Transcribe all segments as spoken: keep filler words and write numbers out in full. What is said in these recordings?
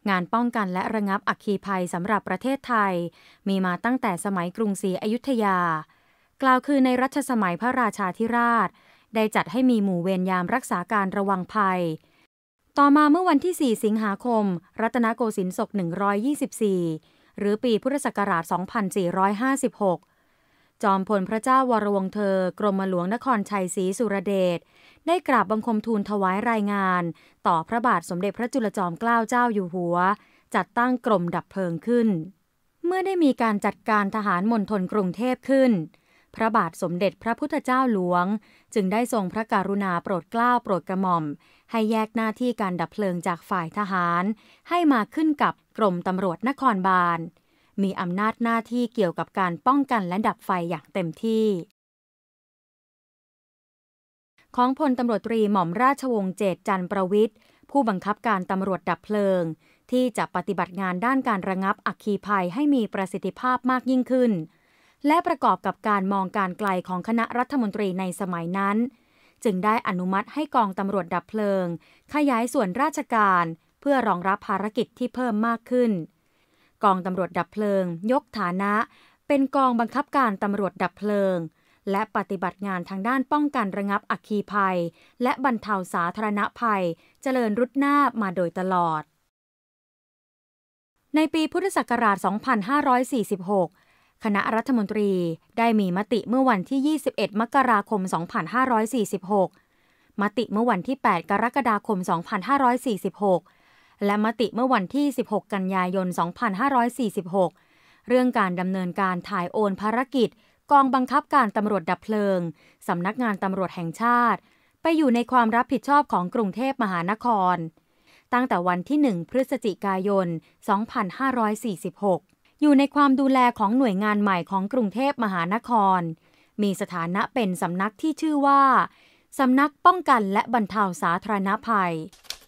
งานป้องกันและระงับอัคคีภัยสำหรับประเทศไทยมีมาตั้งแต่สมัยกรุงศรีอยุธยากล่าวคือในรัชสมัยพระราชาธิราชได้จัดให้มีหมู่เวรยามรักษาการระวังภัยต่อมาเมื่อวันที่สี่สิงหาคมรัตนโกสินทร์ศกหนึ่งร้อยยี่สิบสี่หรือปีพุทธศักราชสองพันสี่ร้อยห้าสิบหกจอมพลพระเจ้าวรวงศ์เธอกรมหลวงนครชัยศรีสุรเดชได้กราบบังคมทูลถวายรายงานต่อพระบาทสมเด็จพระจุลจอมเกล้าเจ้าอยู่หัวจัดตั้งกรมดับเพลิงขึ้นเมื่อได้มีการจัดการทหารมณฑลกรุงเทพขึ้นพระบาทสมเด็จพระพุทธเจ้าหลวงจึงได้ทรงพระกรุณาโปรดเกล้าโปรดกระหม่อมให้แยกหน้าที่การดับเพลิงจากฝ่ายทหารให้มาขึ้นกับกรมตำรวจนครบาลมีอำนาจหน้าที่เกี่ยวกับการป้องกันและดับไฟอย่างเต็มที่ของพลตำรวจตรีหม่อมราชวงศ์เจตจันทร์ประวิตรผู้บังคับการตำรวจดับเพลิงที่จะปฏิบัติงานด้านการระงับอัคคีภัยให้มีประสิทธิภาพมากยิ่งขึ้นและประกอบกับการมองการไกลของคณะรัฐมนตรีในสมัยนั้นจึงได้อนุมัติให้กองตำรวจดับเพลิงขยายส่วนราชการเพื่อรองรับภารกิจที่เพิ่มมากขึ้นกองตำรวจดับเพลิงยกฐานะเป็นกองบังคับการตำรวจดับเพลิงและปฏิบัติงานทางด้านป้องกันระงับอัคคีภัยและบรรเทาสาธารณภัยเจริญรุดหน้ามาโดยตลอดในปีพุทธศักราชสองพันห้าร้อยสี่สิบหกคณะรัฐมนตรีได้มีมติเมื่อวันที่ยี่สิบเอ็ดมกราคมสองพันห้าร้อยสี่สิบหกมติเมื่อวันที่แปดกรกฎาคมสองพันห้าร้อยสี่สิบหกและมติเมื่อวันที่สิบหกกันยายนสองพันห้าร้อยสี่สิบหกเรื่องการดำเนินการถ่ายโอนภารกิจกองบังคับการตำรวจดับเพลิงสำนักงานตำรวจแห่งชาติไปอยู่ในความรับผิดชอบของกรุงเทพมหานครตั้งแต่วันที่หนึ่งพฤศจิกายนสองพันห้าร้อยสี่สิบหกอยู่ในความดูแลของหน่วยงานใหม่ของกรุงเทพมหานครมีสถานะเป็นสำนักที่ชื่อว่าสำนักป้องกันและบรรเทาสาธารณภัย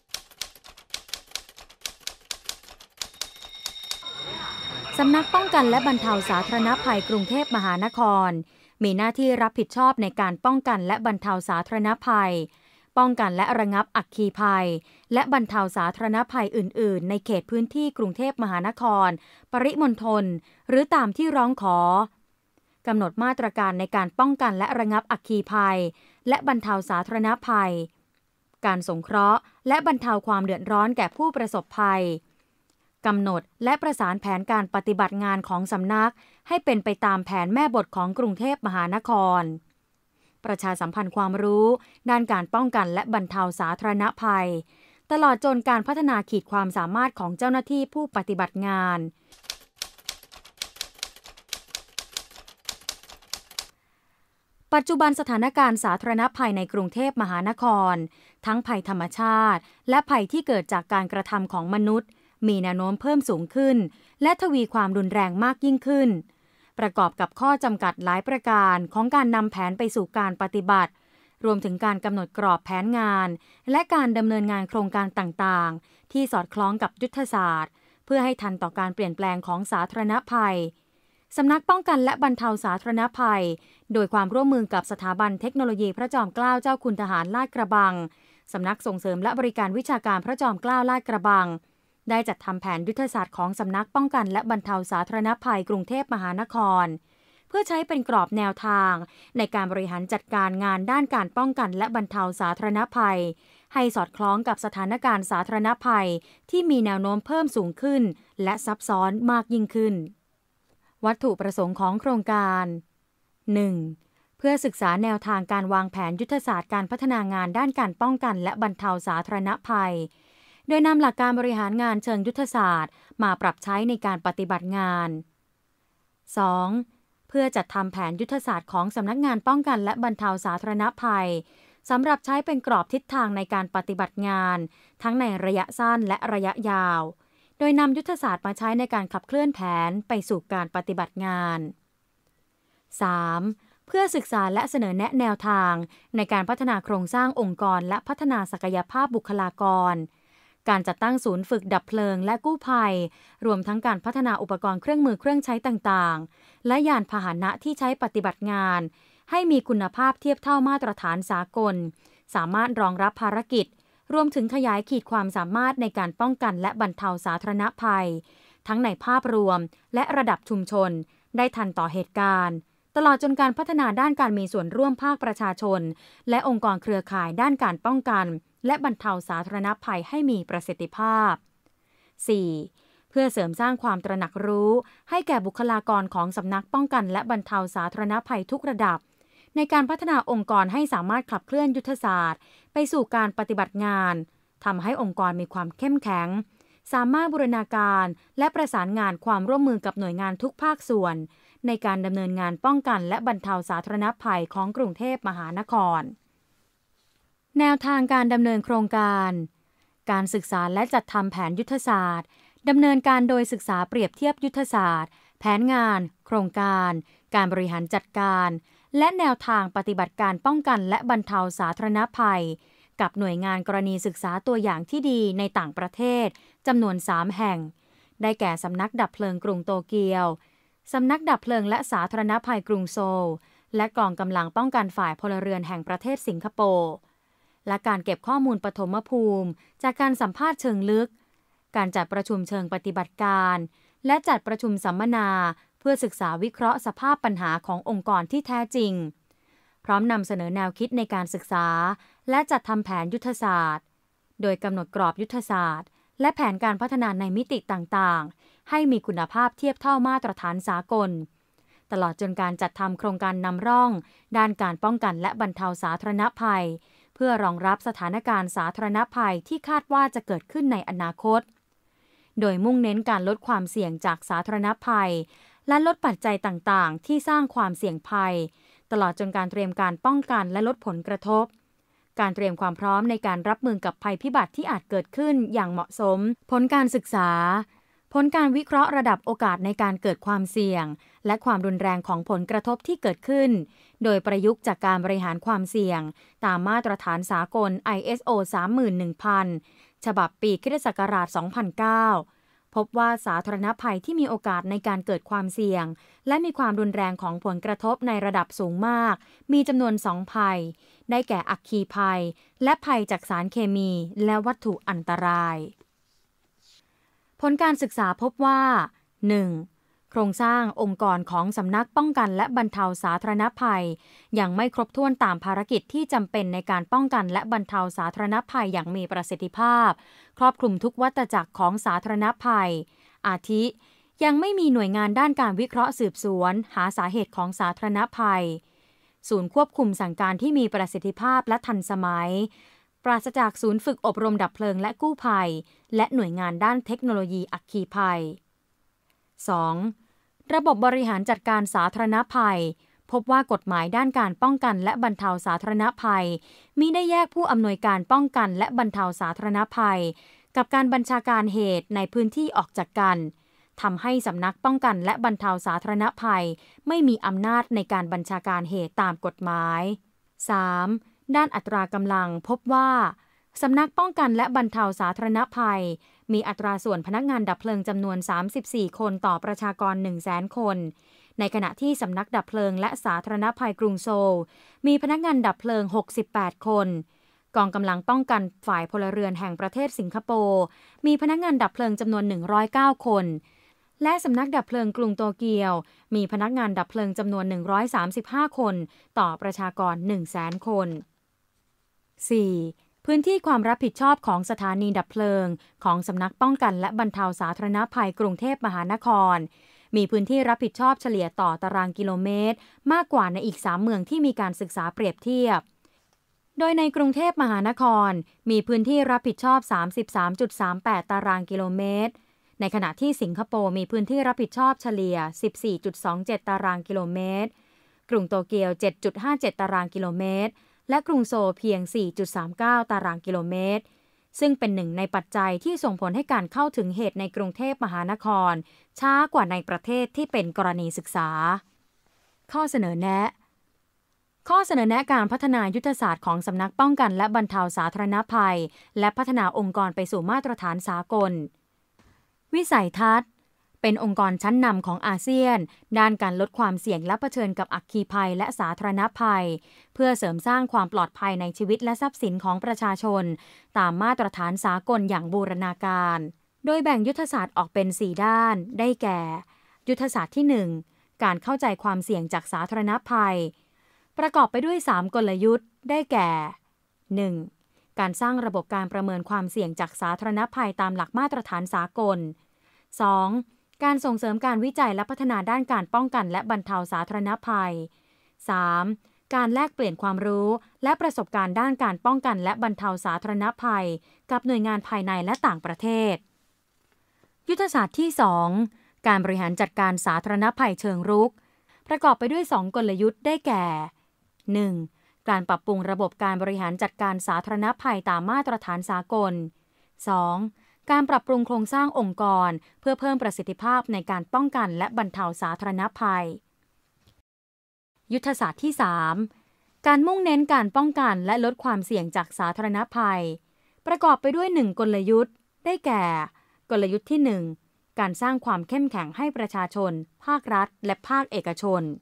สำนักป้องกันและบรรเทาสาธารณภัยกรุงเทพมหานครมีหน้าที่รับผิดชอบในการป้องกันและบรรเทาสาธารณภัยป้องกันและระงับอัคคีภัยและบรรเทาสาธารณภัยอื่นๆในเขตพื้นที่กรุงเทพมหานครปริมณฑลหรือตามที่ร้องขอกำหนดมาตรการในการป้องกันและระงับอัคคีภัยและบรรเทาสาธารณภัยการสงเคราะห์และบรรเทาความเดือดร้อนแก่ผู้ประสบภัยกำหนดและประสานแผนการปฏิบัติงานของสำนักให้เป็นไปตามแผนแม่บทของกรุงเทพมหานครประชาสัมพันธ์ความรู้ด้านการป้องกันและบรรเทาสาธารณภัยตลอดจนการพัฒนาขีดความสามารถของเจ้าหน้าที่ผู้ปฏิบัติงานปัจจุบันสถานการณ์สาธารณภัยในกรุงเทพมหานครทั้งภัยธรรมชาติและภัยที่เกิดจากการกระทำของมนุษย์มีแนวโน้มเพิ่มสูงขึ้นและทวีความรุนแรงมากยิ่งขึ้นประกอบกับข้อจำกัดหลายประการของการนำแผนไปสู่การปฏิบัติรวมถึงการกำหนดกรอบแผนงานและการดำเนินงานโครงการต่างๆที่สอดคล้องกับยุทธศาสตร์เพื่อให้ทันต่อการเปลี่ยนแปลงของสาธารณภัยสำนักป้องกันและบรรเทาสาธารณภัยโดยความร่วมมือกับสถาบันเทคโนโลยีพระจอมเกล้าเจ้าคุณทหารลาดกระบังสำนักส่งเสริมและบริการวิชาการพระจอมเกล้าลาดกระบังได้จัดทำแผนยุทธศาสตร์ของสำนักป้องกันและบรรเทาสาธารณภัยกรุงเทพมหานครเพื่อใช้เป็นกรอบแนวทางในการบริหารจัดการงานด้านการป้องกันและบรรเทาสาธารณภัยให้สอดคล้องกับสถานการณ์สาธารณภัยที่มีแนวโน้มเพิ่มสูงขึ้นและซับซ้อนมากยิ่งขึ้นวัตถุประสงค์ของโครงการ หนึ่ง. เพื่อศึกษาแนวทางการวางแผนยุทธศาสตร์การพัฒนางานด้านการป้องกันและบรรเทาสาธารณภัยโดยนำหลักการบริหารงานเชิงยุทธศาสตร์มาปรับใช้ในการปฏิบัติงาน สอง. เพื่อจัดทำแผนยุทธศาสตร์ของสำนักงานป้องกันและบรรเทาสาธารณภัยสำหรับใช้เป็นกรอบทิศทางในการปฏิบัติงานทั้งในระยะสั้นและระยะยาวโดยนำยุทธศาสตร์มาใช้ในการขับเคลื่อนแผนไปสู่การปฏิบัติงาน สาม. เพื่อศึกษาและเสนอแนะแนวทางในการพัฒนาโครงสร้างองค์กรและพัฒนาศักยภาพบุคลากรการจัดตั้งศูนย์ฝึกดับเพลิงและกู้ภัยรวมทั้งการพัฒนาอุปกรณ์เครื่องมือเครื่องใช้ต่างๆและยานพาหนะที่ใช้ปฏิบัติงานให้มีคุณภาพเทียบเท่ามาตรฐานสากลสามารถรองรับภารกิจรวมถึงขยายขีดความสามารถในการป้องกันและบรรเทาสาธารณภัยทั้งในภาพรวมและระดับชุมชนได้ทันต่อเหตุการณ์ตลอดจนการพัฒนาด้านการมีส่วนร่วมภาคประชาชนและองค์กรเครือข่ายด้านการป้องกันและบรรเทาสาธารณภัยให้มีประสิทธิภาพ สี่. เพื่อเสริมสร้างความตระหนักรู้ให้แก่บุคลากรของสำนักป้องกันและบรรเทาสาธารณภัยทุกระดับในการพัฒนาองค์กรให้สามารถขับเคลื่อนยุทธศาสตร์ไปสู่การปฏิบัติงานทำให้องค์กรมีความเข้มแข็งสามารถบูรณาการและประสานงานความร่วมมือกับหน่วยงานทุกภาคส่วนในการดำเนินงานป้องกันและบรรเทาสาธารณภัยของกรุงเทพมหานครแนวทางการดำเนินโครงการการศึกษาและจัดทำแผนยุทธศาสตร์ดำเนินการโดยศึกษาเปรียบเทียบยุทธศาสตร์แผนงานโครงการการบริหารจัดการและแนวทางปฏิบัติการป้องกันและบรรเทาสาธารณภัยกับหน่วยงานกรณีศึกษาตัวอย่างที่ดีในต่างประเทศจำนวนสามแห่งได้แก่สำนักดับเพลิงกรุงโตเกียวสำนักดับเพลิงและสาธารณภัยกรุงโซลและกองกำลังป้องกันฝ่ายพลเรือนแห่งประเทศสิงคโปร์และการเก็บข้อมูลปฐมภูมิจากการสัมภาษณ์เชิงลึกการจัดประชุมเชิงปฏิบัติการและจัดประชุมสัมมนาเพื่อศึกษาวิเคราะห์สภาพปัญหาขององค์กรที่แท้จริงพร้อมนำเสนอแนวคิดในการศึกษาและจัดทำแผนยุทธศาสตร์โดยกำหนดกรอบยุทธศาสตร์และแผนการพัฒนาในมิติต่างๆให้มีคุณภาพเทียบเท่ามาตรฐานสากลตลอดจนการจัดทำโครงการนำร่องด้านการป้องกันและบรรเทาสาธารณภัยเพื่อรองรับสถานการณ์สาธารณภัยที่คาดว่าจะเกิดขึ้นในอนาคตโดยมุ่งเน้นการลดความเสี่ยงจากสาธารณภัยและลดปัจจัยต่างๆที่สร้างความเสี่ยงภัยตลอดจนการเตรียมการป้องกันและลดผลกระทบการเตรียมความพร้อมในการรับมือกับภัยพิบัติที่อาจเกิดขึ้นอย่างเหมาะสมผลการศึกษาผลการวิเคราะห์ระดับโอกาสในการเกิดความเสี่ยงและความรุนแรงของผลกระทบที่เกิดขึ้นโดยประยุกต์จากการบริหารความเสี่ยงตามมาตรฐานสากล ไอ เอส โอ สามหมื่นหนึ่งพัน ฉบับปีคริสตศักราช สองพันเก้าพบว่าสาธารณภัยที่มีโอกาสในการเกิดความเสี่ยงและมีความรุนแรงของผลกระทบในระดับสูงมากมีจำนวนสองภัยได้แก่อัคคีภัยและภัยจากสารเคมีและวัตถุอันตรายผลการศึกษาพบว่า หนึ่ง. โครงสร้างองค์กรของสำนักป้องกันและบรรเทาสาธารณภัยยังไม่ครบถ้วนตามภารกิจที่จำเป็นในการป้องกันและบรรเทาสาธารณภัยอย่างมีประสิทธิภาพครอบคลุมทุกวัฏจักรของสาธารณภัยอาทิยังไม่มีหน่วยงานด้านการวิเคราะห์สืบสวนหาสาเหตุของสาธารณภัยศูนย์ควบคุมสั่งการที่มีประสิทธิภาพและทันสมัยปราศจากศูนย์ฝึกอบรมดับเพลิงและกู้ภัยและหน่วยงานด้านเทคโนโลยีอัคคีภัย สอง. ระบบบริหารจัดการสาธารณภัยพบว่ากฎหมายด้านการป้องกันและบรรเทาสาธารณภัยมิได้แยกผู้อำนวยการป้องกันและบรรเทาสาธารณภัยกับการบัญชาการเหตุในพื้นที่ออกจากกันทำให้สำนักป้องกันและบรรเทาสาธารณภัยไม่มีอำนาจในการบัญชาการเหตุตามกฎหมาย สาม. ด้านอัตรากำลังพบว่าสำนักป้องกันและบรรเทาสาธารณภัยมีอัตราส่วนพนักงานดับเพลิงจำนวนสามสิบสี่คนต่อประชากร หนึ่งแสน คนในขณะที่สำนักดับเพลิงและสาธารณภัยกรุงโซลมีพนักงานดับเพลิงหกสิบแปดคนกองกำลังป้องกันฝ่ายพลเรือนแห่งประเทศสิงคโปร์มีพนักงานดับเพลิงจำนวนหนึ่งร้อยเก้าคนและสำนักดับเพลิงกรุงโตเกียวมีพนักงานดับเพลิงจำนวนหนึ่งร้อยสามสิบห้าคนต่อประชากร หนึ่งแสน คน สี่. พื้นที่ความรับผิดชอบของสถานีดับเพลิงของสำนักป้องกันและบรรเทาสาธารณภัยกรุงเทพมหานครมีพื้นที่รับผิดชอบเฉลี่ยต่อตารางกิโลเมตรมากกว่าในอีกสามเมืองที่มีการศึกษาเปรียบเทียบโดยในกรุงเทพมหานครมีพื้นที่รับผิดชอบ สามสิบสามจุดสามแปด ตารางกิโลเมตรในขณะที่สิงคโปร์มีพื้นที่รับผิดชอบเฉลี่ย สิบสี่จุดสองเจ็ด ตารางกิโลเมตรกรุงโตเกียว เจ็ดจุดห้าเจ็ด ตารางกิโลเมตรและกรุงโซลเพียง สี่จุดสามเก้า ตารางกิโลเมตรซึ่งเป็นหนึ่งในปัจจัยที่ส่งผลให้การเข้าถึงเหตุในกรุงเทพมหานครช้ากว่าในประเทศที่เป็นกรณีศึกษาข้อเสนอแนะข้อเสนอแนะการพัฒนายุทธศาสตร์ของสำนักป้องกันและบรรเทาสาธารณภัยและพัฒนาองค์กรไปสู่มาตรฐานสากลวิสัยทัศน์เป็นองค์กรชั้นนำของอาเซียนด้านการลดความเสี่ยงและเผชิญกับอัคคีภัยและสาธารณภัยเพื่อเสริมสร้างความปลอดภัยในชีวิตและทรัพย์สินของประชาชนตามมาตรฐานสากลอย่างบูรณาการโดยแบ่งยุทธศาสตร์ออกเป็นสี่ด้านได้แก่ยุทธศาสตร์ที่หนึ่งการเข้าใจความเสี่ยงจากสาธารณภัยประกอบไปด้วยสามกลยุทธ์ได้แก่ หนึ่ง. การสร้างระบบการประเมินความเสี่ยงจากสาธารณภัยตามหลักมาตรฐานสากล สอง. การส่งเสริมการวิจัยและพัฒนาด้านการป้องกันและบรรเทาสาธารณภัย สาม. การแลกเปลี่ยนความรู้และประสบการณ์ด้านการป้องกันและบรรเทาสาธารณภัยกับหน่วยงานภายในและต่างประเทศยุทธศาสตร์ที่สองการบริหารจัดการสาธารณภัยเชิงรุกประกอบไปด้วยสองกลยุทธ์ได้แก่ หนึ่ง. การปรับปรุงระบบการบริหารจัดการสาธารณภัยตามมาตรฐานสากล สอง. การปรับปรุงโครงสร้างองค์กรเพื่อเพิ่มประสิทธิภาพในการป้องกันและบรรเทาสาธารณภัยยุทธศาสตร์ที่สามการมุ่งเน้นการป้องกันและลดความเสี่ยงจากสาธารณภัยประกอบไปด้วยหนึ่งกลยุทธ์ได้แก่กลยุทธ์ที่หนึ่งการสร้างความเข้มแข็งให้ประชาชนภาครัฐและภาคเอกชน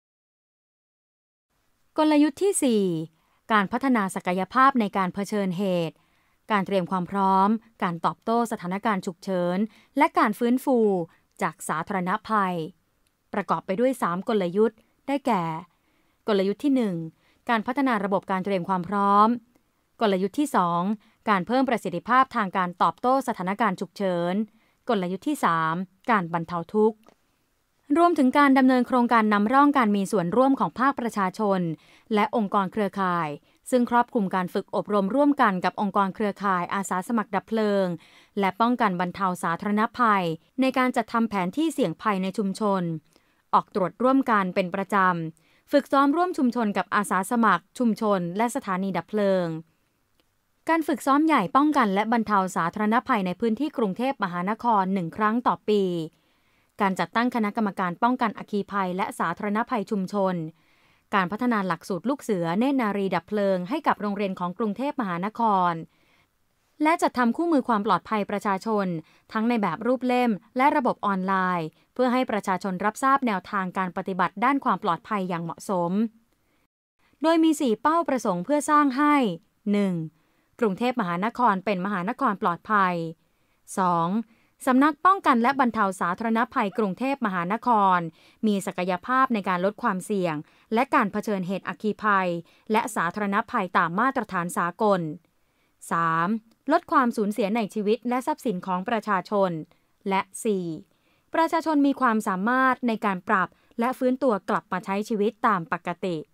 กลยุทธ์ที่สี่การพัฒนาศักยภาพในการเผชิญเหตุการเตรียมความพร้อมการตอบโต้สถานการณ์ฉุกเฉินและการฟื้นฟูจากสาธารณภัยประกอบไปด้วยสามกลยุทธ์ได้แก่กลยุทธ์ที่หนึ่งการพัฒนาระบบการเตรียมความพร้อมกลยุทธ์ที่สองการเพิ่มประสิทธิภาพทางการตอบโต้สถานการณ์ฉุกเฉินกลยุทธ์ที่สามการบรรเทาทุกข์รวมถึงการดำเนินโครงการนำร่องการมีส่วนร่วมของภาคประชาชนและองค์กรเครือข่ายซึ่งครอบคลุมการฝึกอบรมร่วมกันกับองค์กรเครือข่ายอาสาสมัครดับเพลิงและป้องกันบรรเทาสาธารณภัยในการจัดทำแผนที่เสี่ยงภัยในชุมชนออกตรวจร่วมกันเป็นประจำฝึกซ้อมร่วมชุมชนกับอาสาสมัครชุมชนและสถานีดับเพลิงการฝึกซ้อมใหญ่ป้องกันและบรรเทาสาธารณภัยในพื้นที่กรุงเทพมหานครหนึ่งครั้งต่อปีการจัดตั้งคณะกรรมการป้องกันอัคคีภัยและสาธารณภัยชุมชนการพัฒนาหลักสูตรลูกเสือเนตรนารีดับเพลิงให้กับโรงเรียนของกรุงเทพมหานครและจัดทำคู่มือความปลอดภัยประชาชนทั้งในแบบรูปเล่มและระบบออนไลน์เพื่อให้ประชาชนรับทราบแนวทางการปฏิบัติด้านความปลอดภัยอย่างเหมาะสมโดยมีสี่เป้าประสงค์เพื่อสร้างให้ หนึ่ง. กรุงเทพมหานครเป็นมหานครปลอดภัย สอง. สำนักป้องกันและบรรเทาสาธารณภัยกรุงเทพมหานครมีศักยภาพในการลดความเสี่ยงและการเผชิญเหตุอัคคีภัยและสาธารณภัยตามมาตรฐานสากล สาม. ลดความสูญเสียในชีวิตและทรัพย์สินของประชาชนและ สี่. ประชาชนมีความสามารถในการปรับและฟื้นตัวกลับมาใช้ชีวิตตามปกติ